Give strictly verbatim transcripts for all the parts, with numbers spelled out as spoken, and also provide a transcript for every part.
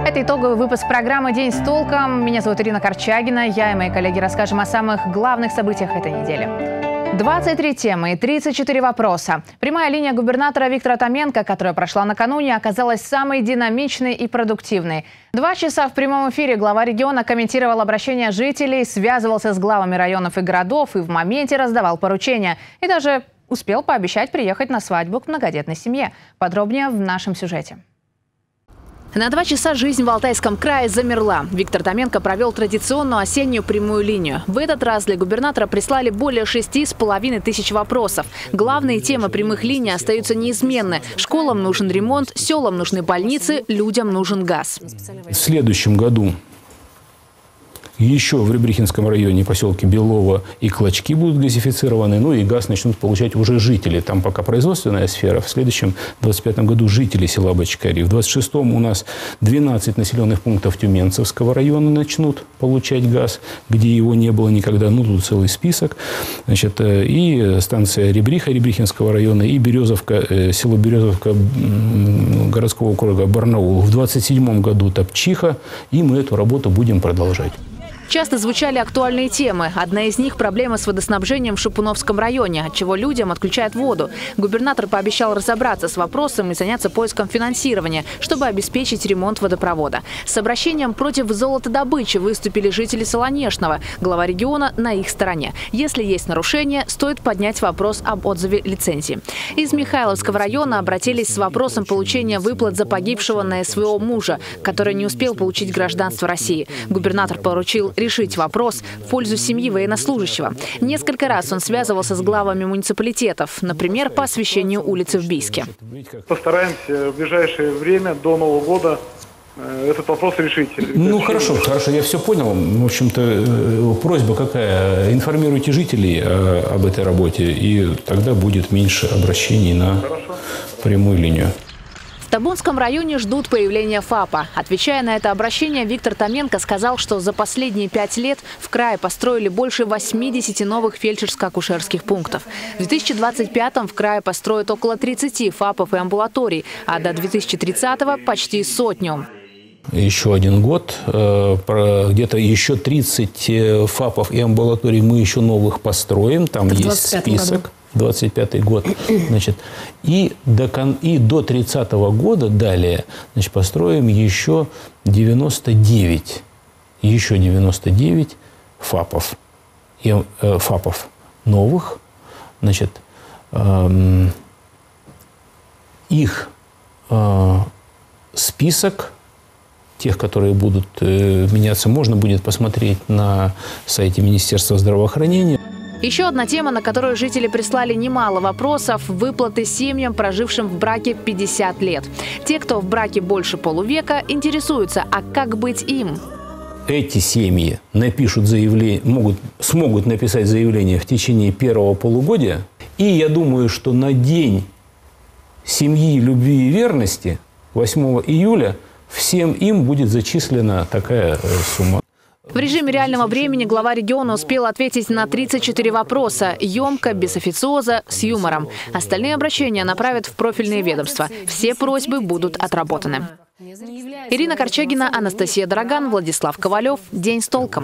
Это итоговый выпуск программы «День с толком». Меня зовут Ирина Корчагина. Я и мои коллеги расскажем о самых главных событиях этой недели. двадцать три темы и тридцать четыре вопроса. Прямая линия губернатора Виктора Томенко, которая прошла накануне, оказалась самой динамичной и продуктивной. Два часа в прямом эфире глава региона комментировал обращения жителей, связывался с главами районов и городов и в моменте раздавал поручения. И даже успел пообещать приехать на свадьбу к многодетной семье. Подробнее в нашем сюжете. На два часа жизнь в Алтайском крае замерла. Виктор Томенко провел традиционную осеннюю прямую линию. В этот раз для губернатора прислали более шести с половиной тысяч вопросов. Главные темы прямых линий остаются неизменны. Школам нужен ремонт, селам нужны больницы, людям нужен газ. В следующем году еще в Ребрихинском районе, поселке Белово и Клочки будут газифицированы, ну и газ начнут получать уже жители. Там пока производственная сфера. В следующем, двадцать пятом году, жители села Бочкари. В двадцать шестом у нас двенадцать населенных пунктов Тюменцевского района начнут получать газ, где его не было никогда. Ну, тут целый список. Значит, и станция Ребриха Ребрихинского района, и Березовка, село Березовка городского округа Барнаул. В двадцать седьмом году Топчиха, и мы эту работу будем продолжать. Часто звучали актуальные темы. Одна из них – проблема с водоснабжением в Шипуновском районе, отчего людям отключают воду. Губернатор пообещал разобраться с вопросом и заняться поиском финансирования, чтобы обеспечить ремонт водопровода. С обращением против золотодобычи выступили жители Солонешного. Глава региона на их стороне. Если есть нарушения, стоит поднять вопрос об отзыве лицензии. Из Михайловского района обратились с вопросом получения выплат за погибшего на СВО мужа, который не успел получить гражданство России. Губернатор поручил решить вопрос в пользу семьи военнослужащего. Несколько раз он связывался с главами муниципалитетов, например, по освещению улицы в Бийске. Постараемся в ближайшее время, до Нового года, этот вопрос решить. Ну, хорошо, хорошо, я все понял. В общем-то, просьба какая? Информируйте жителей об этой работе, и тогда будет меньше обращений на хорошо. Прямую линию. В Табунском районе ждут появления ФАПа. Отвечая на это обращение, Виктор Томенко сказал, что за последние пять лет в крае построили больше восьмидесяти новых фельдшерско-акушерских пунктов. В две тысячи двадцать пятом в крае построят около тридцати ФАПов и амбулаторий, а до две тысячи тридцатого почти сотню. Еще один год, где-то еще тридцать ФАПов и амбулаторий мы еще новых построим. Там есть список. двадцать пятый год. Значит, и до, и до тридцатого года далее, значит, построим еще девяносто девять, еще девяносто девять ФАПов, и, э, ФАПов новых. Значит, э, их э, список тех, которые будут э, меняться, можно будет посмотреть на сайте Министерства здравоохранения. Еще одна тема, на которую жители прислали немало вопросов – выплаты семьям, прожившим в браке пятьдесят лет. Те, кто в браке больше полувека, интересуются, а как быть им? Эти семьи напишут заявление, могут, смогут написать заявление в течение первого полугодия. И я думаю, что на день семьи, любви и верности, восьмого июля, всем им будет зачислена такая сумма. В режиме реального времени глава региона успел ответить на тридцать четыре вопроса. Емко, без официоза, с юмором. Остальные обращения направят в профильные ведомства. Все просьбы будут отработаны. Ирина Корчагина, Анастасия Дороган, Владислав Ковалев. День с толком.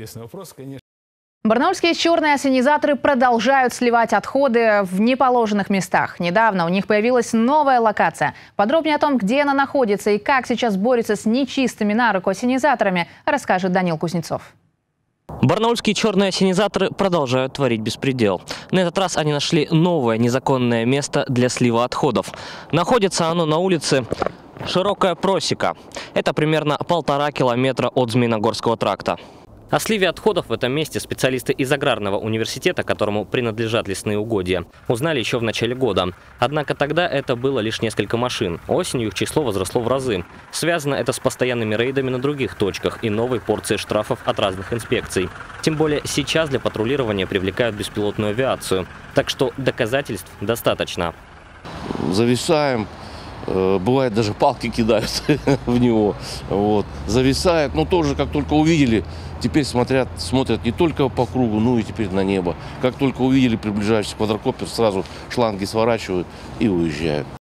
Барнаульские черные ассенизаторы продолжают сливать отходы в неположенных местах. Недавно у них появилась новая локация. Подробнее о том, где она находится и как сейчас борется с нечистыми на руку ассенизаторами, расскажет Данил Кузнецов. Барнаульские черные ассенизаторы продолжают творить беспредел. На этот раз они нашли новое незаконное место для слива отходов. Находится оно на улице Широкая Просека. Это примерно полтора километра от Змеиногорского тракта. О сливе отходов в этом месте специалисты из аграрного университета, которому принадлежат лесные угодья, узнали еще в начале года. Однако тогда это было лишь несколько машин. Осенью их число возросло в разы. Связано это с постоянными рейдами на других точках и новой порцией штрафов от разных инспекций. Тем более сейчас для патрулирования привлекают беспилотную авиацию. Так что доказательств достаточно. Зависаем. Бывает, даже палки кидают в него. Вот. Зависает. Но тоже, как только увидели, теперь смотрят, смотрят не только по кругу, но и теперь на небо. Как только увидели приближающийся квадрокоптер, сразу шланги сворачивают и уезжают.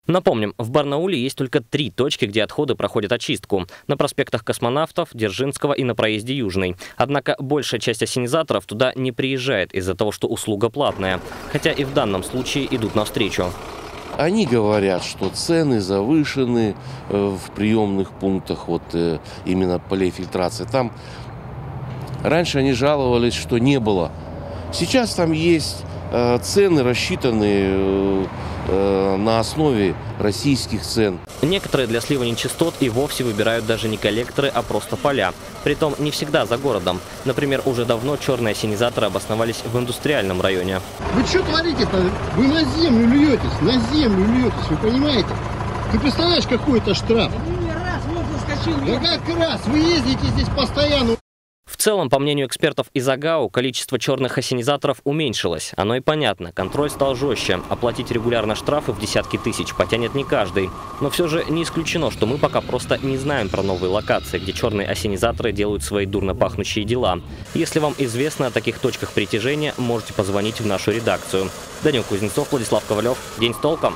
Напомним, в Барнауле есть только три точки, где отходы проходят очистку. На проспектах Космонавтов, Дзержинского и на проезде Южный. Однако большая часть ассенизаторов туда не приезжает из-за того, что услуга платная. Хотя и в данном случае идут навстречу. Они говорят, что цены завышены в приемных пунктах, вот именно полей фильтрации. Там раньше они жаловались, что не было. Сейчас там есть цены, рассчитанные на основе российских цен. Некоторые для слива нечистот и вовсе выбирают даже не коллекторы, а просто поля. Притом не всегда за городом. Например, уже давно черные ассенизаторы обосновались в индустриальном районе. Вы что творите-то? Вы на землю льетесь, на землю льетесь, вы понимаете? Ты представляешь, какой это штраф? Да как раз, вы ездите здесь постоянно. В целом, по мнению экспертов из АГАУ, количество черных ассенизаторов уменьшилось. Оно и понятно, контроль стал жестче. Оплатить регулярно штрафы в десятки тысяч потянет не каждый. Но все же не исключено, что мы пока просто не знаем про новые локации, где черные ассенизаторы делают свои дурно пахнущие дела. Если вам известно о таких точках притяжения, можете позвонить в нашу редакцию. Данил Кузнецов, Владислав Ковалев. День с толком.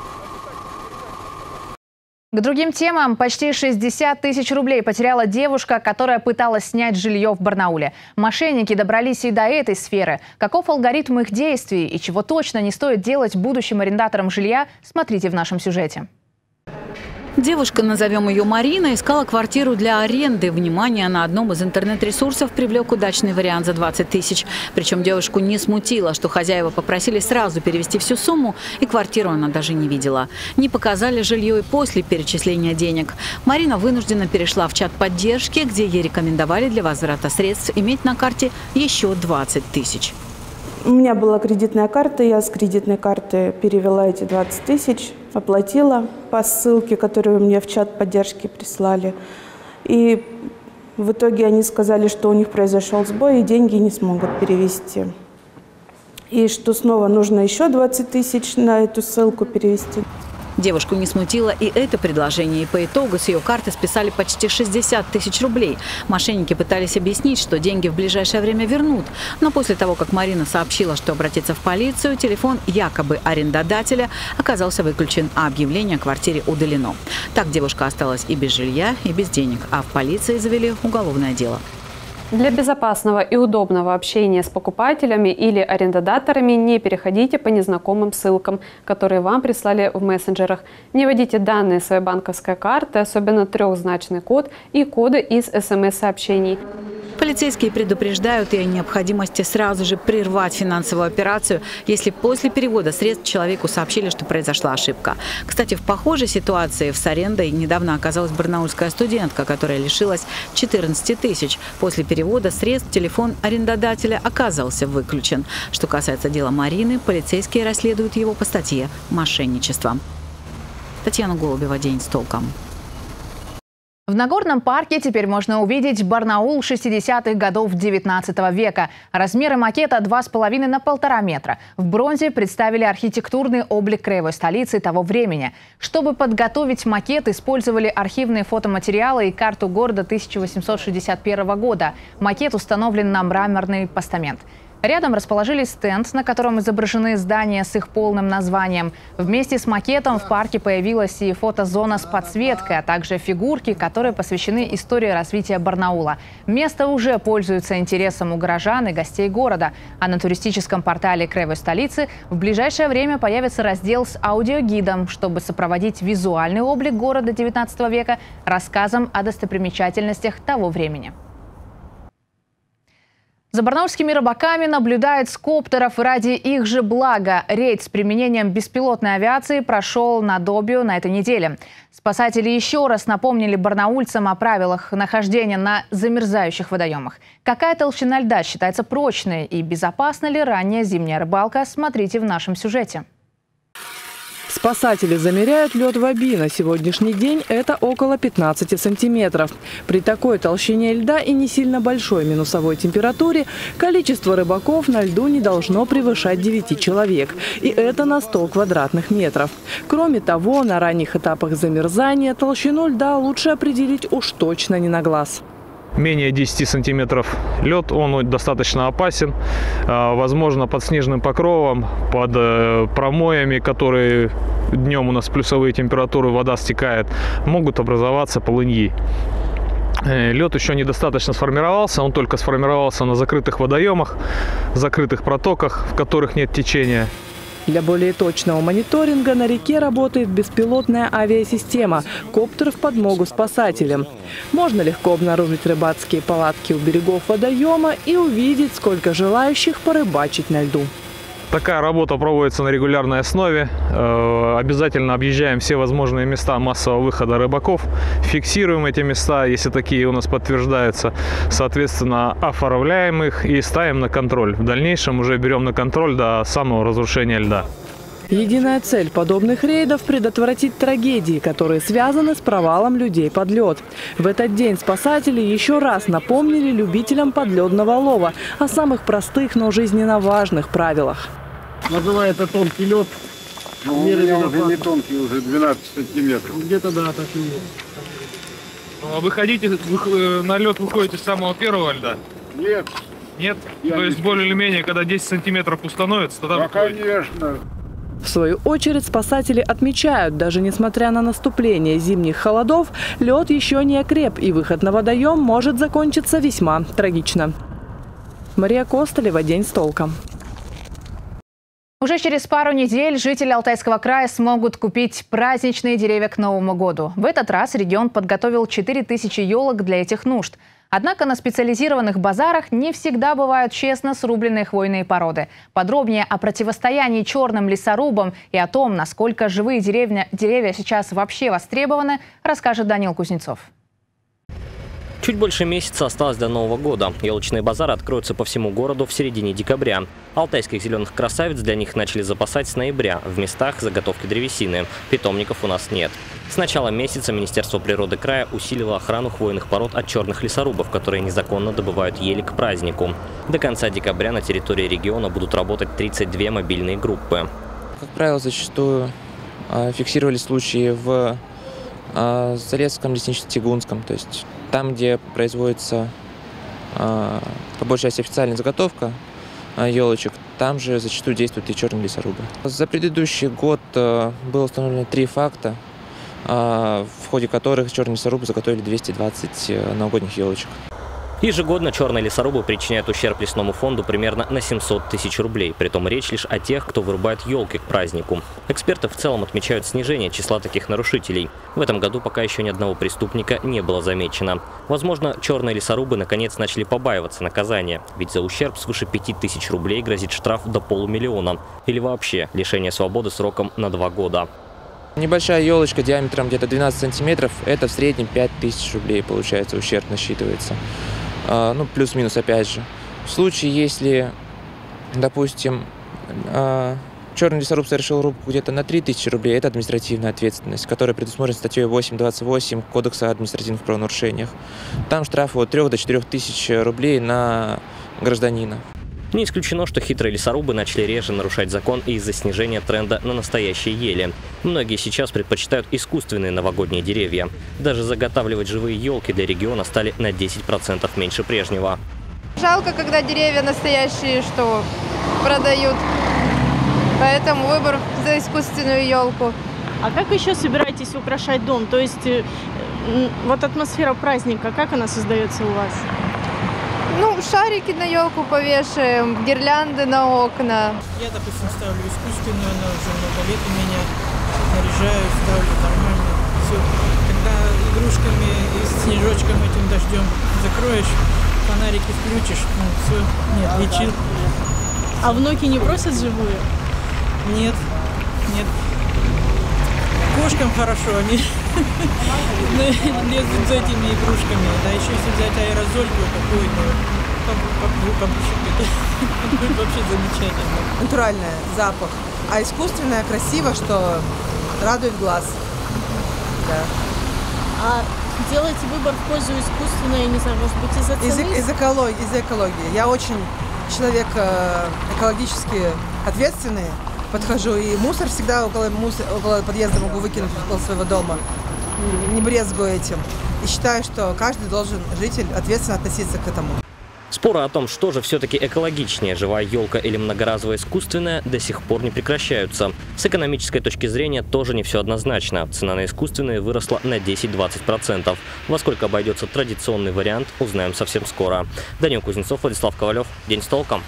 К другим темам. Почти шестьдесят тысяч рублей потеряла девушка, которая пыталась снять жилье в Барнауле. Мошенники добрались и до этой сферы. Каков алгоритм их действий и чего точно не стоит делать будущим арендаторам жилья, смотрите в нашем сюжете. Девушка, назовем ее Марина, искала квартиру для аренды. Внимание на одном из интернет-ресурсов привлек удачный вариант за двадцать тысяч. Причем девушку не смутило, что хозяева попросили сразу перевести всю сумму, и квартиру она даже не видела. Не показали жилье и после перечисления денег. Марина вынуждена перешла в чат поддержки, где ей рекомендовали для возврата средств иметь на карте еще двадцать тысяч. У меня была кредитная карта, я с кредитной карты перевела эти двадцать тысяч, оплатила по ссылке, которую мне в чат поддержки прислали. И в итоге они сказали, что у них произошел сбой и деньги не смогут перевести. И что снова нужно еще двадцать тысяч на эту ссылку перевести. Девушку не смутило и это предложение, и по итогу с ее карты списали почти шестьдесят тысяч рублей. Мошенники пытались объяснить, что деньги в ближайшее время вернут. Но после того, как Марина сообщила, что обратится в полицию, телефон якобы арендодателя оказался выключен, а объявление о квартире удалено. Так девушка осталась и без жилья, и без денег, а в полиции завели уголовное дело. Для безопасного и удобного общения с покупателями или арендодаторами не переходите по незнакомым ссылкам, которые вам прислали в мессенджерах. Не вводите данные своей банковской карты, особенно трехзначный код и коды из смс-сообщений. Полицейские предупреждают и о необходимости сразу же прервать финансовую операцию, если после перевода средств человеку сообщили, что произошла ошибка. Кстати, в похожей ситуации с арендой недавно оказалась барнаульская студентка, которая лишилась четырнадцати тысяч. После перевода средств телефон арендодателя оказался выключен. Что касается дела Марины, полицейские расследуют его по статье «Мошенничество». Татьяна Голубева, «День с толком». В Нагорном парке теперь можно увидеть Барнаул шестидесятых годов девятнадцатого века. Размеры макета два с половиной на полтора метра. В бронзе представили архитектурный облик краевой столицы того времени. Чтобы подготовить макет, использовали архивные фотоматериалы и карту города тысяча восемьсот шестьдесят первого года. Макет установлен на мраморный постамент. Рядом расположили стенд, на котором изображены здания с их полным названием. Вместе с макетом в парке появилась и фотозона с подсветкой, а также фигурки, которые посвящены истории развития Барнаула. Место уже пользуется интересом у горожан и гостей города. А на туристическом портале краевой столицы в ближайшее время появится раздел с аудиогидом, чтобы сопроводить визуальный облик города девятнадцатого века рассказом о достопримечательностях того времени. За барнаульскими рыбаками наблюдают с коптеров ради их же блага. Рейд с применением беспилотной авиации прошел на Добью на этой неделе. Спасатели еще раз напомнили барнаульцам о правилах нахождения на замерзающих водоемах. Какая толщина льда считается прочной и безопасна ли ранняя зимняя рыбалка, смотрите в нашем сюжете. Спасатели замеряют лед в Оби. На сегодняшний день это около пятнадцати сантиметров. При такой толщине льда и не сильно большой минусовой температуре количество рыбаков на льду не должно превышать девяти человек. И это на сто квадратных метров. Кроме того, на ранних этапах замерзания толщину льда лучше определить уж точно не на глаз. Менее десяти сантиметров лед, он достаточно опасен. Возможно, под снежным покровом, под промоями, которые днем у нас плюсовые температуры, вода стекает, могут образоваться полыньи. Лед еще недостаточно сформировался, он только сформировался на закрытых водоемах, закрытых протоках, в которых нет течения. Для более точного мониторинга на реке работает беспилотная авиасистема «Коптер» в подмогу спасателям. Можно легко обнаружить рыбацкие палатки у берегов водоема и увидеть, сколько желающих порыбачить на льду. Такая работа проводится на регулярной основе. Обязательно объезжаем все возможные места массового выхода рыбаков, фиксируем эти места, если такие у нас подтверждаются, соответственно, оформляем их и ставим на контроль. В дальнейшем уже берем на контроль до самого разрушения льда. Единая цель подобных рейдов – предотвратить трагедии, которые связаны с провалом людей под лед. В этот день спасатели еще раз напомнили любителям подледного лова о самых простых, но жизненно важных правилах. Называется тонкий лед. Ну, у меня уже не тонкий, уже двенадцать сантиметров. Где-то да, так и есть. А вы ходите, вы на лед выходите с самого первого льда? Нет. Нет? Я То не есть более или менее, когда десять сантиметров установится, тогда да, выходите? Конечно. В свою очередь спасатели отмечают, даже несмотря на наступление зимних холодов, лед еще не окреп, и выход на водоем может закончиться весьма трагично. Мария Костолева, «День с толком». Уже через пару недель жители Алтайского края смогут купить праздничные деревья к Новому году. В этот раз регион подготовил четыре тысячи елок для этих нужд. Однако на специализированных базарах не всегда бывают честно срубленные хвойные породы. Подробнее о противостоянии черным лесорубам и о том, насколько живые деревня, деревья сейчас вообще востребованы, расскажет Данил Кузнецов. Чуть больше месяца осталось до Нового года. Елочные базары откроются по всему городу в середине декабря. Алтайских зеленых красавиц для них начали запасать с ноября в местах заготовки древесины. Питомников у нас нет. С начала месяца Министерство природы края усилило охрану хвойных пород от черных лесорубов, которые незаконно добывают ели к празднику. До конца декабря на территории региона будут работать тридцать две мобильные группы. Как правило, зачастую фиксировались случаи в Залесском, Леснично-Тягунском, то есть там, где производится по большей части официальная заготовка елочек, там же зачастую действуют и черные лесорубы. За предыдущий год было установлено три факта, в ходе которых черные лесорубы заготовили двести двадцать новогодних елочек. Ежегодно черные лесорубы причиняют ущерб лесному фонду примерно на семьсот тысяч рублей. Притом речь лишь о тех, кто вырубает елки к празднику. Эксперты в целом отмечают снижение числа таких нарушителей. В этом году пока еще ни одного преступника не было замечено. Возможно, черные лесорубы наконец начали побаиваться наказания. Ведь за ущерб свыше пяти тысяч рублей грозит штраф до полумиллиона. Или вообще лишение свободы сроком на два года. Небольшая елочка диаметром где-то двенадцать сантиметров, это в среднем пять тысяч рублей получается, ущерб насчитывается. Ну, плюс-минус опять же. В случае, если, допустим, черный лесоруб совершил рубку где-то на три тысячи рублей, это административная ответственность, которая предусмотрена статьей восемь двадцать восемь Кодекса о административных правонарушениях. Там штрафы от трёх до четырёх тысяч рублей на гражданина. Не исключено, что хитрые лесорубы начали реже нарушать закон из-за снижения тренда на настоящие ели. Многие сейчас предпочитают искусственные новогодние деревья. Даже заготавливать живые елки для региона стали на десять процентов меньше прежнего. Жалко, когда деревья настоящие, что продают. Поэтому выбор за искусственную елку. А как еще собираетесь украшать дом? То есть вот атмосфера праздника, как она создается у вас? Ну, шарики на елку повешаем, гирлянды на окна. Я, допустим, ставлю искусственную, она уже много лет у меня. Наряжаю, ставлю нормально. Все. Когда игрушками и снежочком этим дождем закроешь, фонарики включишь, ну все, нет, лечил. А внуки не просят живую? Нет, нет. Кошкам хорошо, они лезут за этими игрушками. Да еще если взять аэрозоль какой-то, там будет вообще замечательно. Натуральная, запах. А искусственная красиво, что радует глаз. Да. А делаете выбор в пользу искусственной, не знаю, может быть, из-за цены? Из, из, экологии, из экологии. Я очень человек экологически ответственный. Подхожу, и мусор всегда около, мусор, около подъезда могу выкинуть около своего дома. Не брезгую этим. И считаю, что каждый должен, житель, ответственно относиться к этому. С Споры о том, что же все-таки экологичнее, живая елка или многоразовая искусственная, до сих пор не прекращаются. С экономической точки зрения тоже не все однозначно. Цена на искусственные выросла на десять-двадцать процентов. Во сколько обойдется традиционный вариант, узнаем совсем скоро. Данил Кузнецов, Владислав Ковалев. День с толком.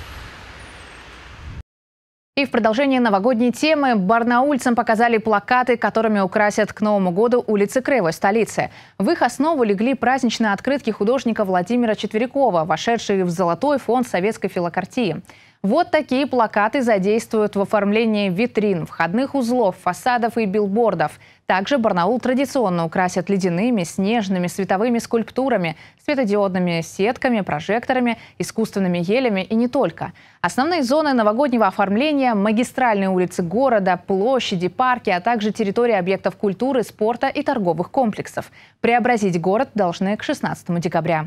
И в продолжении новогодней темы барнаульцам показали плакаты, которыми украсят к Новому году улицы краевой столицы. В их основу легли праздничные открытки художника Владимира Четверякова, вошедшие в золотой фонд советской филокартии. Вот такие плакаты задействуют в оформлении витрин, входных узлов, фасадов и билбордов. Также Барнаул традиционно украсят ледяными, снежными, световыми скульптурами, светодиодными сетками, прожекторами, искусственными елями и не только. Основные зоны новогоднего оформления – магистральные улицы города, площади, парки, а также территории объектов культуры, спорта и торговых комплексов. Преобразить город должны к шестнадцатому декабря.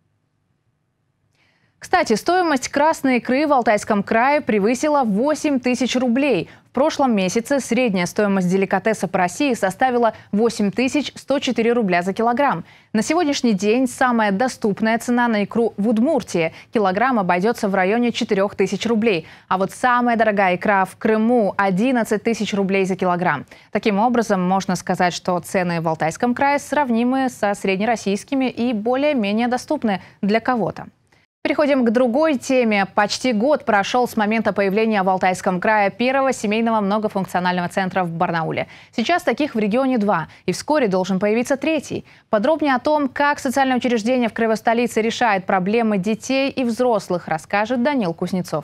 Кстати, стоимость красной икры в Алтайском крае превысила восемь тысяч рублей. В прошлом месяце средняя стоимость деликатеса по России составила восемь тысяч сто четыре рубля за килограмм. На сегодняшний день самая доступная цена на икру в Удмуртии. Килограмм обойдется в районе четырёх тысяч рублей. А вот самая дорогая икра в Крыму – одиннадцать тысяч рублей за килограмм. Таким образом, можно сказать, что цены в Алтайском крае сравнимы со среднероссийскими и более-менее доступны для кого-то. Переходим к другой теме. Почти год прошел с момента появления в Алтайском крае первого семейного многофункционального центра в Барнауле. Сейчас таких в регионе два, и вскоре должен появиться третий. Подробнее о том, как социальное учреждение в краевой столице решает проблемы детей и взрослых, расскажет Данил Кузнецов.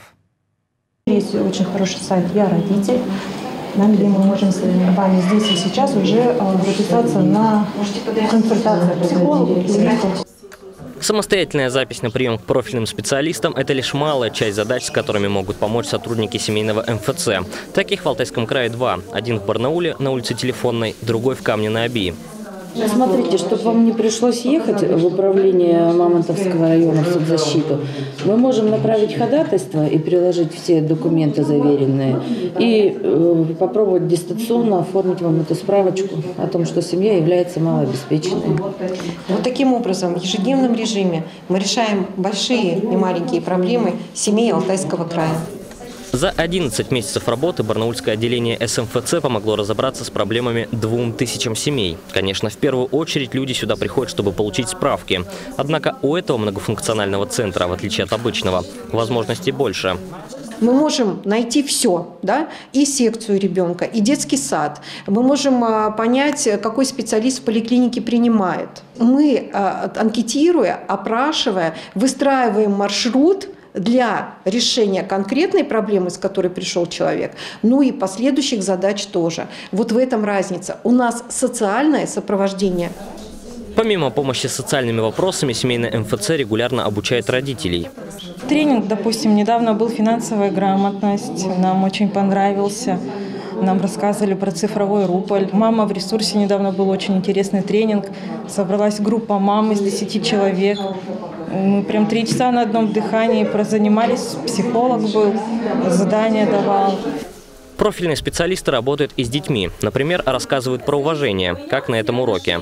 Есть очень хороший сайт «Я родитель», где мы можем с вами здесь и сейчас уже записаться на консультацию психолога. Самостоятельная запись на прием к профильным специалистам – это лишь малая часть задач, с которыми могут помочь сотрудники семейного эм эф цэ. Таких в Алтайском крае два. Один в Барнауле на улице Телефонной, другой в Камне-на-Оби. Смотрите, чтобы вам не пришлось ехать в управление Мамонтовского района в соцзащиту, мы можем направить ходатайство и приложить все документы заверенные и э, попробовать дистанционно оформить вам эту справочку о том, что семья является малообеспеченной. Вот таким образом, в ежедневном режиме мы решаем большие и маленькие проблемы семей Алтайского края. За одиннадцать месяцев работы барнаульское отделение эс эм эф цэ помогло разобраться с проблемами двум тысячам семей. Конечно, в первую очередь люди сюда приходят, чтобы получить справки. Однако у этого многофункционального центра, в отличие от обычного, возможностей больше. Мы можем найти все, да, и секцию ребенка, и детский сад. Мы можем а, понять, какой специалист в поликлинике принимает. Мы, а, анкетируя, опрашивая, выстраиваем маршрут для решения конкретной проблемы, с которой пришел человек, ну и последующих задач тоже. Вот в этом разница. У нас социальное сопровождение. Помимо помощи с социальными вопросами, семейная эм эф цэ регулярно обучает родителей. Тренинг, допустим, недавно был «Финансовая грамотность». Нам очень понравился. Нам рассказывали про цифровой рубль. «Мама в ресурсе» недавно был очень интересный тренинг. Собралась группа мам из десяти человек. Мы прям три часа на одном дыхании прозанимались. Психолог был, задания давал. Профильные специалисты работают и с детьми. Например, рассказывают про уважение, как на этом уроке.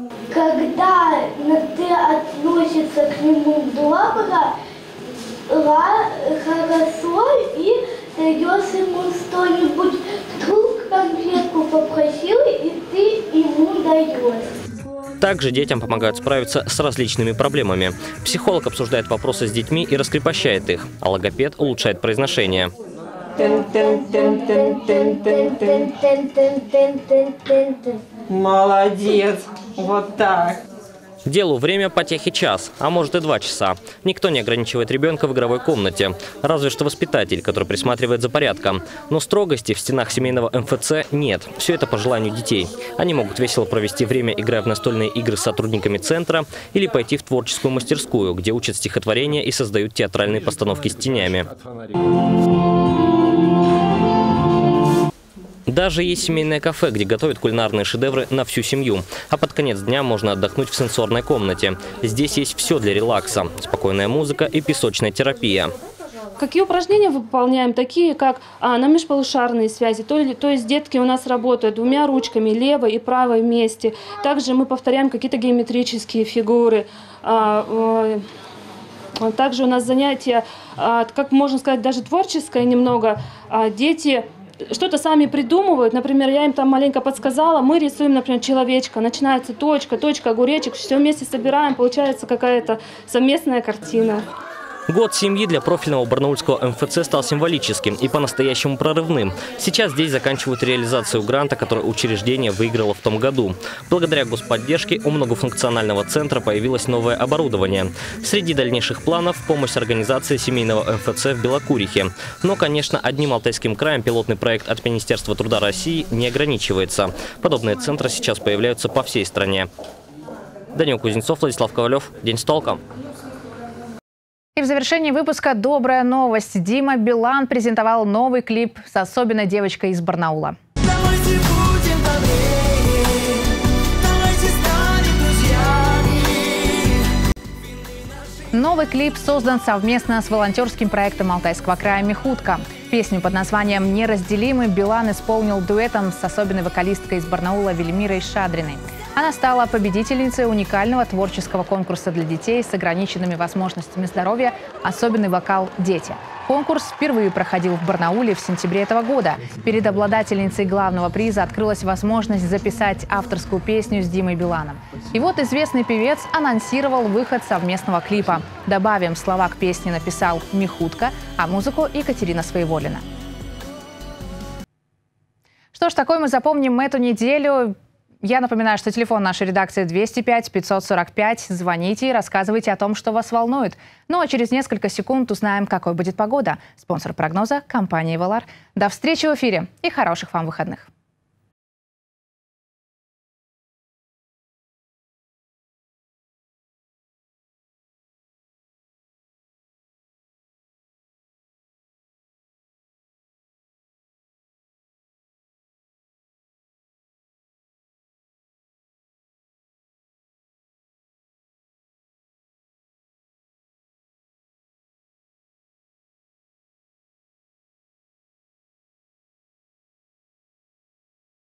Когда ты относишься к нему добро, хорошо и даешь ему что-нибудь, вдруг конфетку попросил, и ты ему даешь. Также детям помогают справиться с различными проблемами. Психолог обсуждает вопросы с детьми и раскрепощает их, а логопед улучшает произношение. Молодец! Вот так! Делу время потехи час, а может и два часа. Никто не ограничивает ребенка в игровой комнате. Разве что воспитатель, который присматривает за порядком. Но строгости в стенах семейного эм эф цэ нет. Все это по желанию детей. Они могут весело провести время, играя в настольные игры с сотрудниками центра, или пойти в творческую мастерскую, где учат стихотворения и создают театральные постановки с тенями. Даже есть семейное кафе, где готовят кулинарные шедевры на всю семью. А под конец дня можно отдохнуть в сенсорной комнате. Здесь есть все для релакса. Спокойная музыка и песочная терапия. Какие упражнения выполняем? Такие, как а, на межполушарные связи. То, то есть детки у нас работают двумя ручками, левой и правой вместе. Также мы повторяем какие-то геометрические фигуры. А, А также у нас занятие, как можно сказать, даже творческое немного. Дети что-то сами придумывают. Например, я им там маленько подсказала, мы рисуем, например, человечка. Начинается точка, точка, огуречек, все вместе собираем, получается какая-то совместная картина. Год семьи для профильного барнаульского эм эф цэ стал символическим и по-настоящему прорывным. Сейчас здесь заканчивают реализацию гранта, который учреждение выиграло в том году. Благодаря господдержке у многофункционального центра появилось новое оборудование. Среди дальнейших планов – помощь организации семейного эм эф цэ в Белокурихе. Но, конечно, одним Алтайским краем пилотный проект от Министерства труда России не ограничивается. Подобные центры сейчас появляются по всей стране. Данил Кузнецов, Владислав Ковалев. День с толком. И в завершении выпуска добрая новость. Дима Билан презентовал новый клип с особенной девочкой из Барнаула. Новый клип создан совместно с волонтерским проектом Алтайского края «Михутка». Песню под названием «Неразделимы» Билан исполнил дуэтом с особенной вокалисткой из Барнаула Велимирой Шадриной. Она стала победительницей уникального творческого конкурса для детей с ограниченными возможностями здоровья «Особенный вокал. Дети». Конкурс впервые проходил в Барнауле в сентябре этого года. Перед обладательницей главного приза открылась возможность записать авторскую песню с Димой Биланом. И вот известный певец анонсировал выход совместного клипа. Добавим, слова к песне написал Михутка, а музыку Екатерина Своеволина. Что ж, такой мы запомним эту неделю. Я напоминаю, что телефон нашей редакции двести пять пятьсот сорок пять. Звоните и рассказывайте о том, что вас волнует. Ну а через несколько секунд узнаем, какой будет погода. Спонсор прогноза – компания «Валар». До встречи в эфире и хороших вам выходных.